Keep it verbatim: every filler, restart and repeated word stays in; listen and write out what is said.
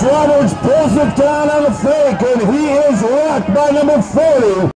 Roberts pulls it down on the fake, and he is rocked by number forty.